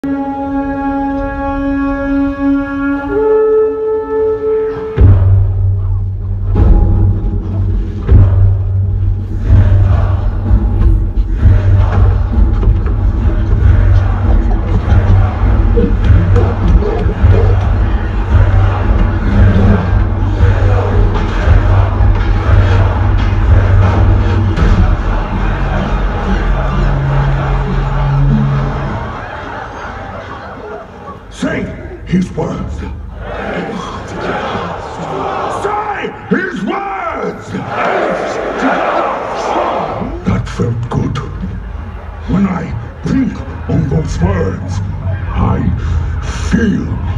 Say his words! Say his words! That felt good. When I think on those words, I feel